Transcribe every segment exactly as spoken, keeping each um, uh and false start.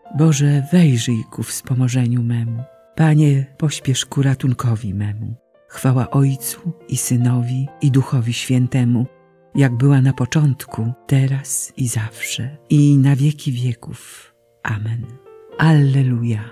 Boże, wejrzyj ku wspomożeniu memu. Panie, pośpiesz ku ratunkowi memu. Chwała Ojcu i Synowi i Duchowi Świętemu, jak była na początku, teraz i zawsze, i na wieki wieków. Amen. Alleluja.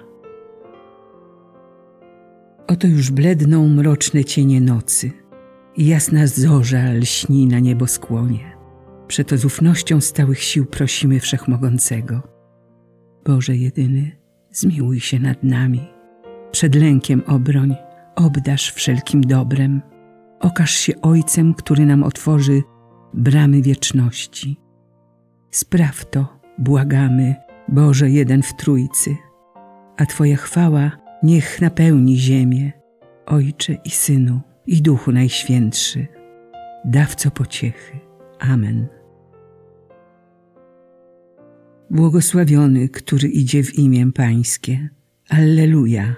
Oto już bledną mroczne cienie nocy i jasna zorza lśni na nieboskłonie. Przeto z ufnością stałych sił prosimy Wszechmogącego. Boże jedyny, zmiłuj się nad nami. Przed lękiem obroń, obdarz wszelkim dobrem. Okaż się Ojcem, który nam otworzy bramy wieczności. Spraw to, błagamy, Boże jeden w Trójcy, a Twoja chwała niech napełni ziemię, Ojcze i Synu i Duchu Najświętszy, dawco pociechy. Amen. Błogosławiony, który idzie w imię Pańskie. Alleluja.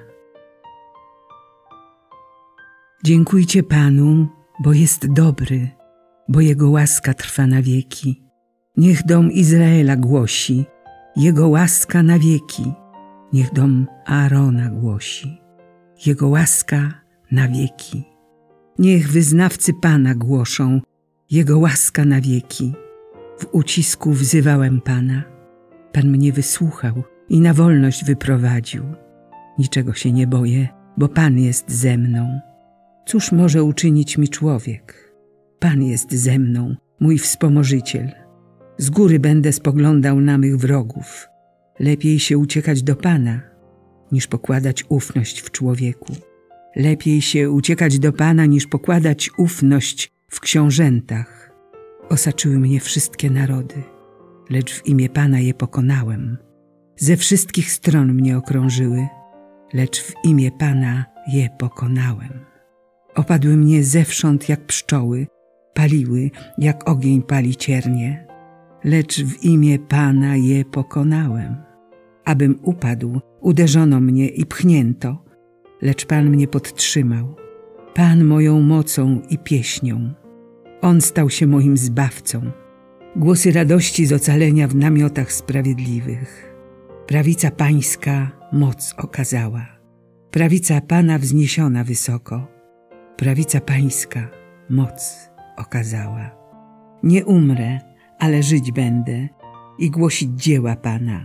Dziękujcie Panu, bo jest dobry, bo Jego łaska trwa na wieki. Niech dom Izraela głosi, Jego łaska na wieki. Niech dom Aarona głosi, Jego łaska na wieki. Niech wyznawcy Pana głoszą, Jego łaska na wieki. W ucisku wzywałem Pana. Pan mnie wysłuchał i na wolność wyprowadził. Niczego się nie boję, bo Pan jest ze mną. Cóż może uczynić mi człowiek? Pan jest ze mną, mój wspomożyciel. Z góry będę spoglądał na mych wrogów. Lepiej się uciekać do Pana, niż pokładać ufność w człowieku. Lepiej się uciekać do Pana, niż pokładać ufność w książętach. Osaczyły mnie wszystkie narody, lecz w imię Pana je pokonałem. Ze wszystkich stron mnie okrążyły, lecz w imię Pana je pokonałem. Opadły mnie zewsząd jak pszczoły, paliły jak ogień pali ciernie, lecz w imię Pana je pokonałem. Abym upadł, uderzono mnie i pchnięto, lecz Pan mnie podtrzymał. Pan moją mocą i pieśnią. On stał się moim zbawcą. Głosy radości z ocalenia w namiotach sprawiedliwych. Prawica Pańska moc okazała. Prawica Pana wzniesiona wysoko. Prawica Pańska moc okazała. Nie umrę, ale żyć będę i głosić dzieła Pana.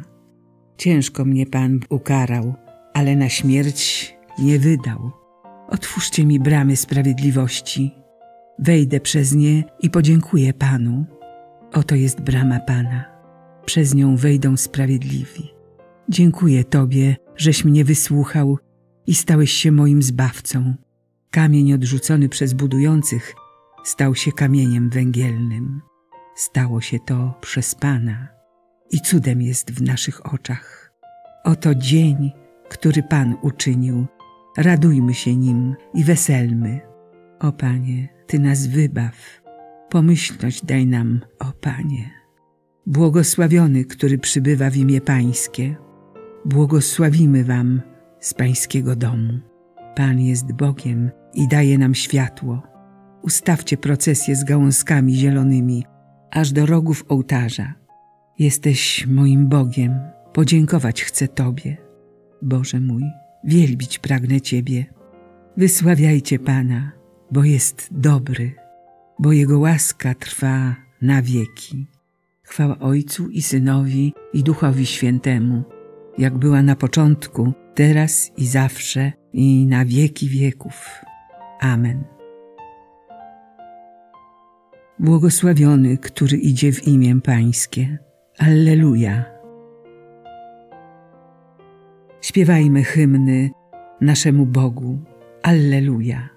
Ciężko mnie Pan ukarał, ale na śmierć nie wydał. Otwórzcie mi bramy sprawiedliwości. Wejdę przez nie i podziękuję Panu. Oto jest brama Pana. Przez nią wejdą sprawiedliwi. Dziękuję Tobie, żeś mnie wysłuchał i stałeś się moim zbawcą. Kamień odrzucony przez budujących stał się kamieniem węgielnym. Stało się to przez Pana i cudem jest w naszych oczach. Oto dzień, który Pan uczynił. Radujmy się nim i weselmy. O Panie, Ty nas wybaw. Pomyślność daj nam, o Panie. Błogosławiony, który przybywa w imię Pańskie. Błogosławimy Wam z Pańskiego domu. Pan jest Bogiem i daje nam światło. Ustawcie procesję z gałązkami zielonymi, aż do rogów ołtarza. Jesteś moim Bogiem, podziękować chcę Tobie. Boże mój, wielbić pragnę Ciebie. Wysławiajcie Pana, bo jest dobry, bo Jego łaska trwa na wieki. Chwała Ojcu i Synowi i Duchowi Świętemu, jak była na początku, teraz i zawsze, i na wieki wieków. Amen. Błogosławiony, który idzie w imię Pańskie. Alleluja. Śpiewajmy hymny naszemu Bogu. Alleluja.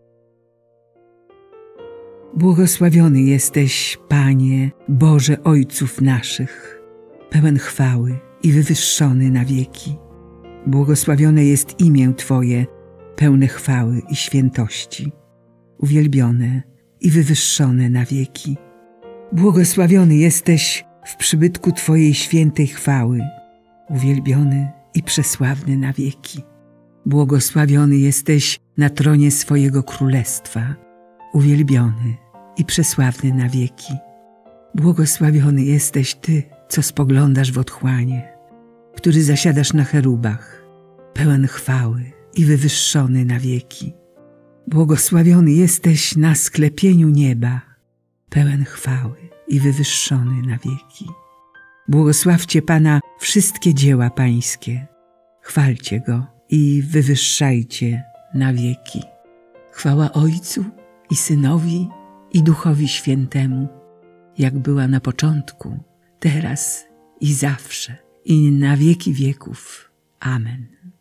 Błogosławiony jesteś, Panie, Boże Ojców naszych, pełen chwały i wywyższony na wieki. Błogosławione jest imię Twoje, pełne chwały i świętości, uwielbione i wywyższone na wieki. Błogosławiony jesteś w przybytku Twojej świętej chwały, uwielbiony i przesławny na wieki. Błogosławiony jesteś na tronie swojego królestwa, uwielbiony i przesławny na wieki. Błogosławiony jesteś Ty, co spoglądasz w otchłanie, który zasiadasz na cherubach, pełen chwały i wywyższony na wieki. Błogosławiony jesteś na sklepieniu nieba, pełen chwały i wywyższony na wieki. Błogosławcie Pana wszystkie dzieła Pańskie, chwalcie Go i wywyższajcie na wieki. Chwała Ojcu i Synowi i Duchowi Świętemu, jak była na początku, teraz i zawsze, i na wieki wieków. Amen.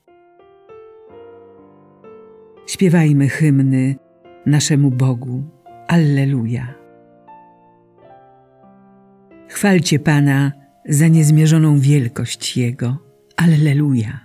Śpiewajmy hymny naszemu Bogu. Alleluja. Chwalcie Pana za niezmierzoną wielkość Jego. Alleluja.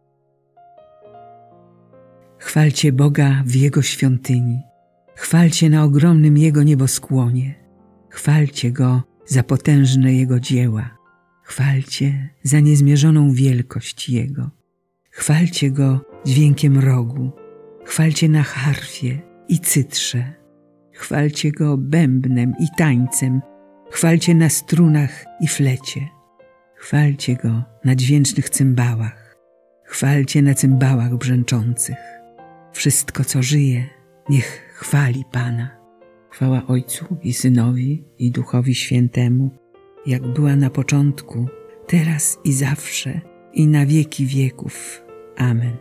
Chwalcie Boga w Jego świątyni. Chwalcie na ogromnym Jego nieboskłonie. Chwalcie Go za potężne Jego dzieła. Chwalcie za niezmierzoną wielkość Jego. Chwalcie Go dźwiękiem rogu. Chwalcie na harfie i cytrze. Chwalcie Go bębnem i tańcem. Chwalcie na strunach i flecie. Chwalcie Go na dźwięcznych cymbałach. Chwalcie na cymbałach brzęczących. Wszystko, co żyje, niech chwali Pana. Chwała Ojcu i Synowi i Duchowi Świętemu, jak była na początku, teraz i zawsze, i na wieki wieków. Amen.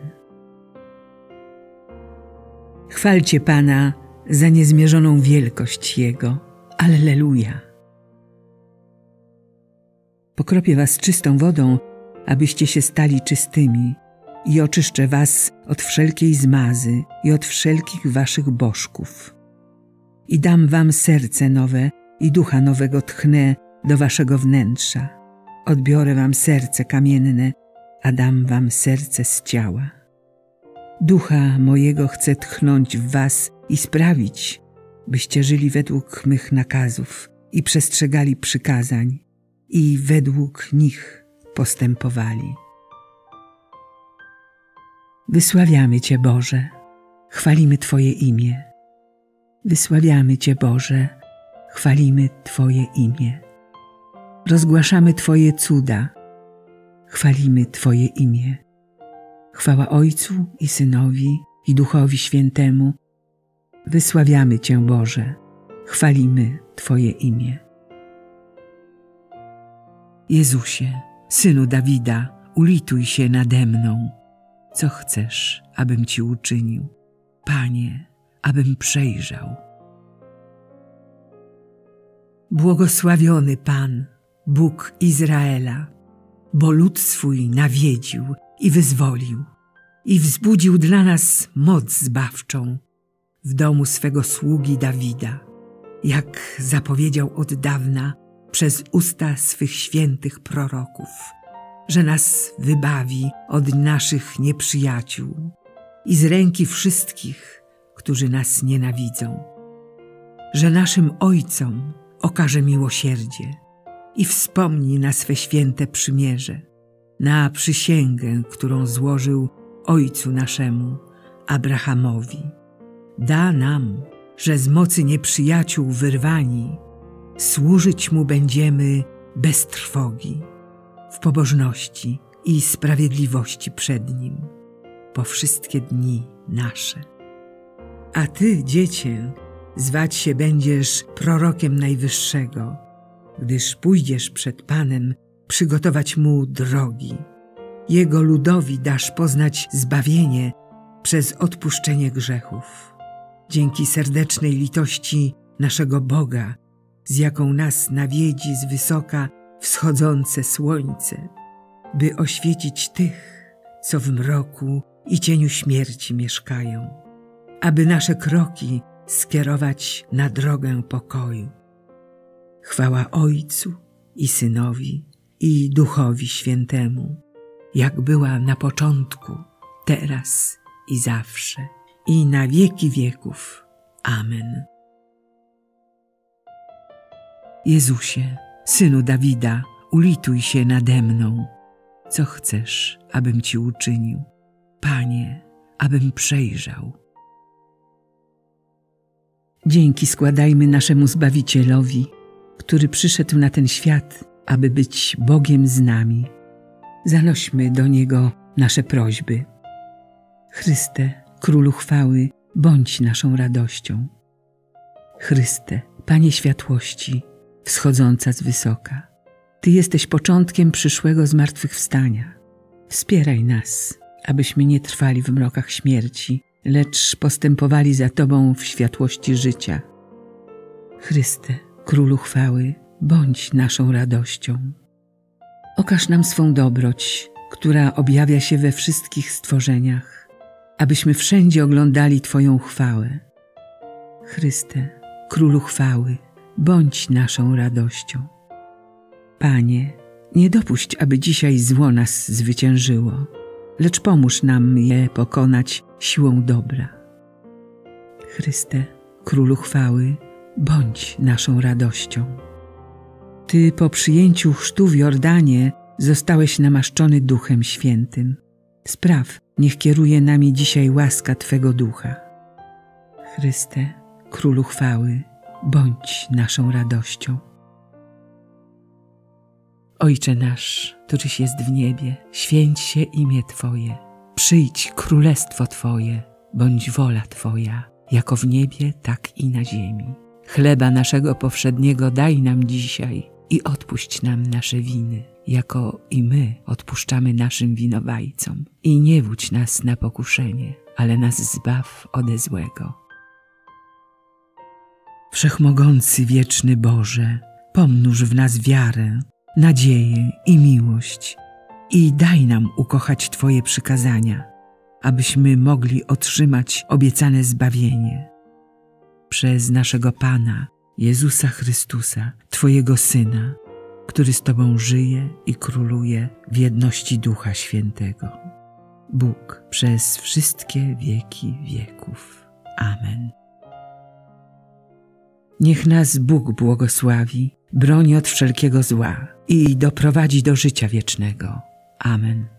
Chwalcie Pana za niezmierzoną wielkość Jego. Alleluja. Pokropię was czystą wodą, abyście się stali czystymi, i oczyszczę was od wszelkiej zmazy i od wszelkich waszych bożków. I dam wam serce nowe i ducha nowego tchnę do waszego wnętrza. Odbiorę wam serce kamienne, a dam wam serce z ciała. Ducha mojego chcę tchnąć w was i sprawić, byście żyli według mych nakazów i przestrzegali przykazań i według nich postępowali. Wysławiamy Cię, Boże, chwalimy Twoje imię. Wysławiamy Cię, Boże, chwalimy Twoje imię. Rozgłaszamy Twoje cuda, chwalimy Twoje imię. Chwała Ojcu i Synowi i Duchowi Świętemu. Wysławiamy Cię, Boże, chwalimy Twoje imię. Jezusie, Synu Dawida, ulituj się nade mną. Co chcesz, abym Ci uczynił? Panie, abym przejrzał. Błogosławiony Pan, Bóg Izraela, bo lud swój nawiedził i wyzwolił i wzbudził dla nas moc zbawczą w domu swego sługi Dawida, jak zapowiedział od dawna przez usta swych świętych proroków, że nas wybawi od naszych nieprzyjaciół i z ręki wszystkich, którzy nas nienawidzą, że naszym ojcom okaże miłosierdzie i wspomni na swe święte przymierze, na przysięgę, którą złożył ojcu naszemu, Abrahamowi. Da nam, że z mocy nieprzyjaciół wyrwani, służyć Mu będziemy bez trwogi, w pobożności i sprawiedliwości przed Nim, po wszystkie dni nasze. A Ty, Dziecię, zwać się będziesz prorokiem Najwyższego, gdyż pójdziesz przed Panem przygotować Mu drogi. Jego ludowi dasz poznać zbawienie przez odpuszczenie grzechów. Dzięki serdecznej litości naszego Boga, z jaką nas nawiedzi z wysoka wschodzące słońce, by oświecić tych, co w mroku i cieniu śmierci mieszkają, aby nasze kroki skierować na drogę pokoju. Chwała Ojcu i Synowi i Duchowi Świętemu, jak była na początku, teraz i zawsze, i na wieki wieków. Amen. Jezusie, Synu Dawida, ulituj się nade mną. Co chcesz, abym Ci uczynił? Panie, abym przejrzał. Dzięki składajmy naszemu Zbawicielowi, który przyszedł na ten świat, aby być Bogiem z nami. zanośmy do Niego nasze prośby. Chryste, Królu chwały, bądź naszą radością. Chryste, Panie światłości, wschodząca z wysoka, Ty jesteś początkiem przyszłego zmartwychwstania. Wspieraj nas, abyśmy nie trwali w mrokach śmierci, lecz postępowali za Tobą w światłości życia. Chryste, Królu chwały, bądź naszą radością. Okaż nam swą dobroć, która objawia się we wszystkich stworzeniach, abyśmy wszędzie oglądali Twoją chwałę. Chryste, Królu chwały, bądź naszą radością. Panie, nie dopuść, aby dzisiaj zło nas zwyciężyło, lecz pomóż nam je pokonać siłą dobra. Chryste, Królu chwały, bądź naszą radością. Ty po przyjęciu chrztu w Jordanie zostałeś namaszczony Duchem Świętym. Spraw, niech kieruje nami dzisiaj łaska Twego Ducha. Chryste, Królu chwały, bądź naszą radością. Ojcze nasz, któryś jest w niebie, święć się imię Twoje. Przyjdź królestwo Twoje, bądź wola Twoja, jako w niebie, tak i na ziemi. Chleba naszego powszedniego daj nam dzisiaj i odpuść nam nasze winy, jako i my odpuszczamy naszym winowajcom. I nie wódź nas na pokuszenie, ale nas zbaw ode złego. Wszechmogący wieczny Boże, pomnóż w nas wiarę, nadzieję i miłość i daj nam ukochać Twoje przykazania, abyśmy mogli otrzymać obiecane zbawienie. Przez naszego Pana, Jezusa Chrystusa, Twojego Syna, który z Tobą żyje i króluje w jedności Ducha Świętego. Bóg przez wszystkie wieki wieków. Amen. Niech nas Bóg błogosławi, broni od wszelkiego zła i doprowadzi do życia wiecznego. Amen.